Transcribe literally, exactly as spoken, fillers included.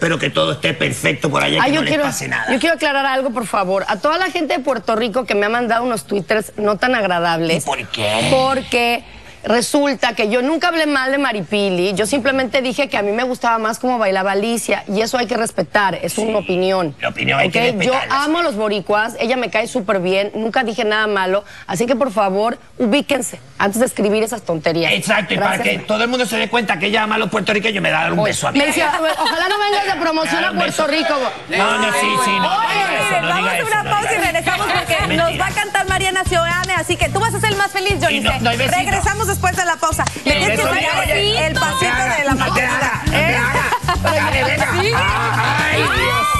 espero que todo esté perfecto por allá, Ay, que yo no quiero, les pase nada. Yo quiero aclarar algo, por favor. A toda la gente de Puerto Rico que me ha mandado unos twitters no tan agradables. ¿Y por qué? Porque resulta que yo nunca hablé mal de Maripili. Yo simplemente dije que a mí me gustaba más cómo bailaba Alicia. Y eso hay que respetar, es Sí, una opinión. la opinión hay que ¿Okay? Yo respetarla, amo sí. a los boricuas, ella me cae súper bien, nunca dije nada malo. Así que, por favor, ubíquense antes de escribir esas tonterías. Exacto, y Gracias. para que todo el mundo se dé cuenta que ella ama a los puertorriqueños, me da dar un Oye, beso a mí. me decía, ojalá no vengas de promoción a Me da un beso. Puerto Rico. No, no, sí, sí, no. Oye, no diga eso, miren, no vamos diga a eso, una no pausa y diga eso. regresamos porque Mentira. nos va a cantar Mariana Sioane, así que tú vas a ser el más feliz, Johnny. Y no- no hay besito. Regresamos después de la pausa. Le tienes que beso, enseñar oye, el pasito de la No te haga, maquinita. no te haga. Dale, venga. Sí. Ay, Dios.